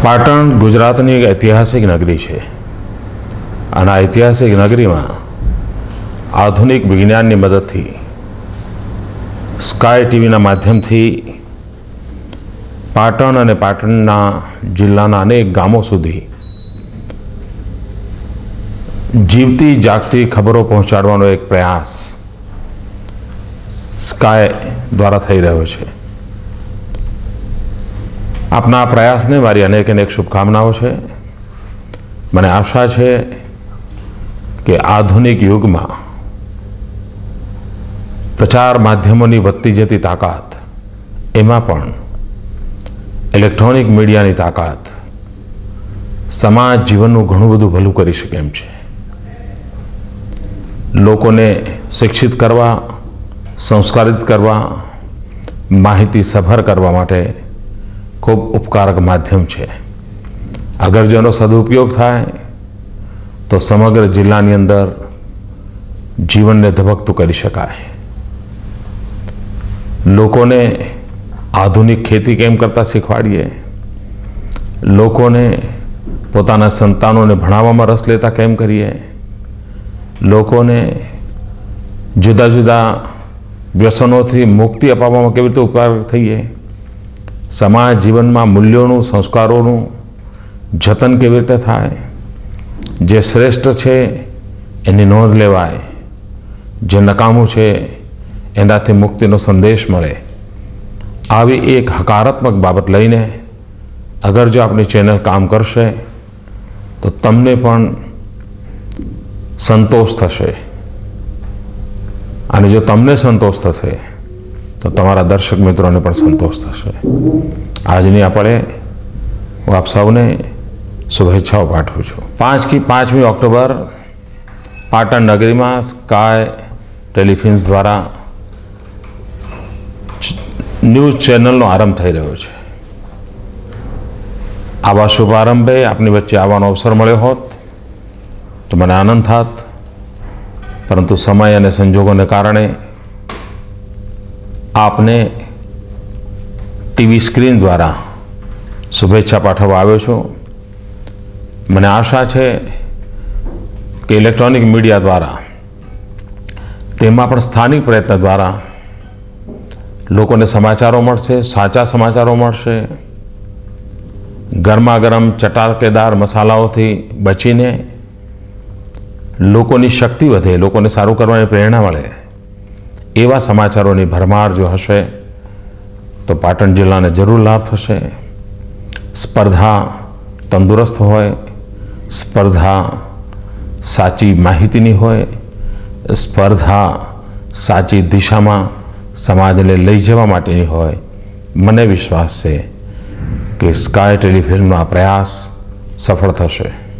પાટણ ગુજરાતની એક ઐતિહાસિક નગરી છે અને આ ઐતિહાસિક નગરીમાં આધુનિક વિજ્ઞાનની મદદથી સ્કાય ટીવીના માધ્યમથી પાટણ અને પાટણના જિલ્લાના અનેક ગામો સુધી જીવતી જાગતી ખબરો પહોંચાડવાનો એક પ્રયાસ સ્કાય દ્વારા થઈ રહ્યો છે। આપના આ પ્રયાસને મારી અનેક અનેક શુભકામનાઓ છે। મને આશા છે કે આધુનિક યુગમાં પ્રચાર માધ્યમોની વધતી જતી તાકાત, એમાં પણ ઇલેક્ટ્રોનિક મીડિયાની તાકાત સમાજ જીવનનું ઘણું બધું ભલું કરી શકે એમ છે। લોકોને શિક્ષિત કરવા, સંસ્કારિત કરવા, માહિતી સભર કરવા માટે ખૂબ ઉપકારક માધ્યમ છે। અગર જેનો સદુપયોગ થાય તો સમગ્ર જિલ્લાની અંદર જીવનને ધબકતું કરી શકાય। લોકોને આધુનિક ખેતી કેમ કરતા શીખવાડીએ, લોકોને પોતાના સંતાનોને ભણાવવામાં રસ લેતા કેમ કરીએ, લોકોને જુદા જુદા વ્યસનોથી મુક્તિ અપાવવામાં કેવી રીતે ઉપકાર થઈએ, સમાજ જીવનમાં મૂલ્યોનું, સંસ્કારોનું જતન કેવી રીતે થાય, જે શ્રેષ્ઠ છે એની નોંધ લેવાય, જે નકામું છે એનાથી મુક્તિનો સંદેશ મળે, આવી એક હકારાત્મક બાબત લઈને અગર જો આપણી ચેનલ કામ કરશે તો તમને પણ સંતોષ થશે અને જો તમને સંતોષ થશે તો તમારા દર્શક મિત્રોને પણ સંતોષ થશે। આજની આપણે હું આપ સૌને શુભેચ્છાઓ પાઠવું છું। 5મી ઓક્ટોબર પાટણ નગરીમાં સ્કાય ટેલિફિલ્મ્સ દ્વારા ન્યૂઝ ચેનલનો આરંભ થઈ રહ્યો છે। આવા શુભારંભે આપની વચ્ચે આવવાનો અવસર મળ્યો હોત તો મને આનંદ થાત, પરંતુ સમય અને સંજોગોને કારણે આપને ટીવી સ્ક્રીન દ્વારા શુભેચ્છા પાઠવવા આવ્યો છું। મને આશા છે કે ઇલેક્ટ્રોનિક મીડિયા દ્વારા, તેમાં પણ સ્થાનિક પ્રયત્ન દ્વારા લોકોને સમાચારો મળશે, સાચા સમાચારો મળશે, ગરમા ગરમ ચટાકેદાર મસાલાઓથી બચીને લોકોની શક્તિ વધે, લોકોને સારું કરવાની પ્રેરણા મળે એવા સમાચારોની ભરમાર જો હશે તો પાટણ જિલ્લાને જરૂર લાભ થશે। સ્પર્ધા તંદુરસ્ત હોય, સ્પર્ધા સાચી માહિતીની હોય, સ્પર્ધા સાચી દિશામાં સમાજને લઈ જવા માટેની હોય। મને વિશ્વાસ છે કે સ્કાય ટેલિફિલ્મનો આ પ્રયાસ સફળ થશે।